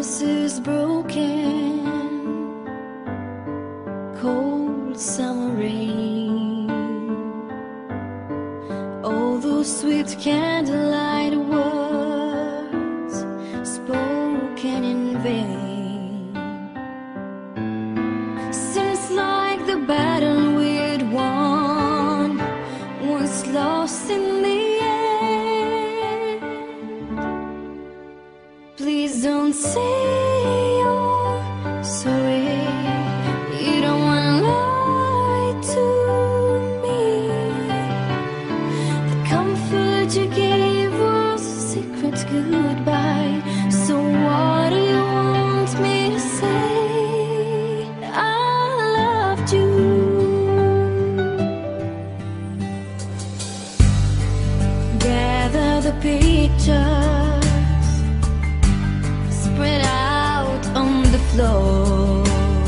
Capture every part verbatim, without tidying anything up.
promises broken, cold summer rain, all those sweet candlelight words spoken in vain. Seems like the battle we'd won was lost in the end. Please don't say you're sorry. You don't wanna lie to me. The comfort you gave was a secret goodbye. So what do you want me to say? I loved you. Gather the pictures, spread out on the floor.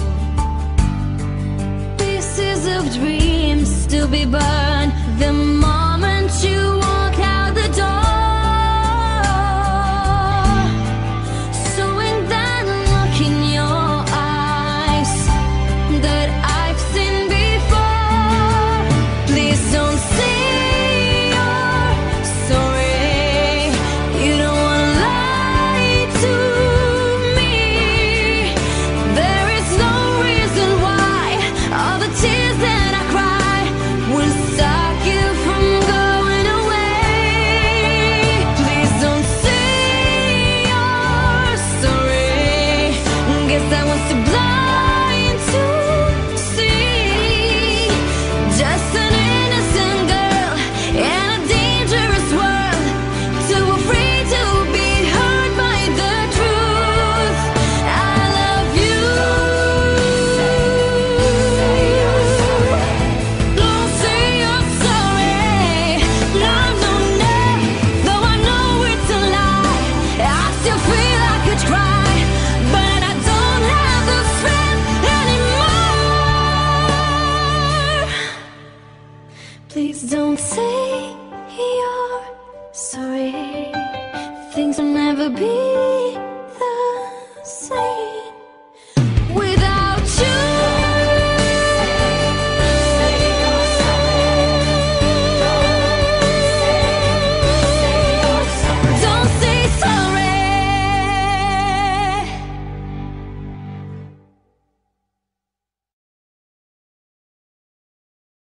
Pieces of dreams to be burned the moment you walk out the door. Showing that look in your eyes that I've seen before. Please don't say you're sorry. You don't wanna lie to me. There is no reason why all the tears that I cry will stop you from going away. Please don't say you're sorry. Guess I was too blind to see. Just an innocent girl in a dangerous world, too afraid to be hurt by the truth. I love you. Don't say you're sorry. No, no, no. Though I know it's a lie, I still feel I could cry, but I don't have the strength anymore. Please don't say you're sorry. Things will never be the same.